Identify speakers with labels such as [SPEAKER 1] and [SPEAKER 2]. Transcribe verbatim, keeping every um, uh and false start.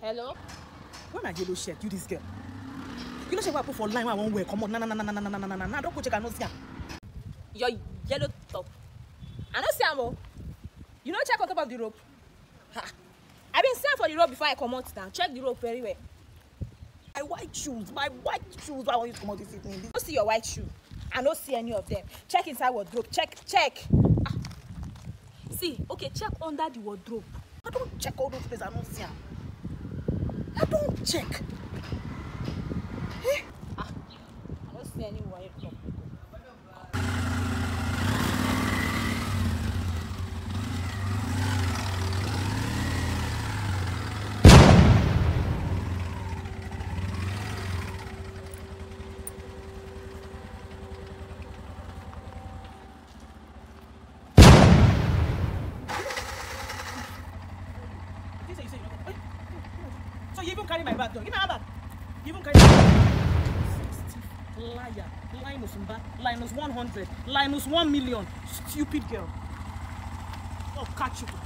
[SPEAKER 1] Hello?
[SPEAKER 2] When I yellow shirt, you this girl. You know she I put for line when I won't wear. Come on, na na na na na na na na na. Don't go check. I no see am.
[SPEAKER 1] Your yellow top. I don't see am. You know check on top of the rope. Ha. I been searching for the rope before I come out now. Check the rope very well.
[SPEAKER 2] My white shoes, my white shoes. Why want you to come out this evening?
[SPEAKER 1] I don't see your white shoe. I don't see any of them. Check inside wardrobe. Check, check. Ah. See, okay, check under the wardrobe.
[SPEAKER 2] I don't check all those places. I don't see them. I don't check.
[SPEAKER 1] Eh? Ah, I don't see any white top.
[SPEAKER 2] So you even carry my bag, though. Give me my bag. You even carry my bag. sixty. Liar. Linus Mba. Linus one hundred. Linus one million. Stupid girl. I'll catch you.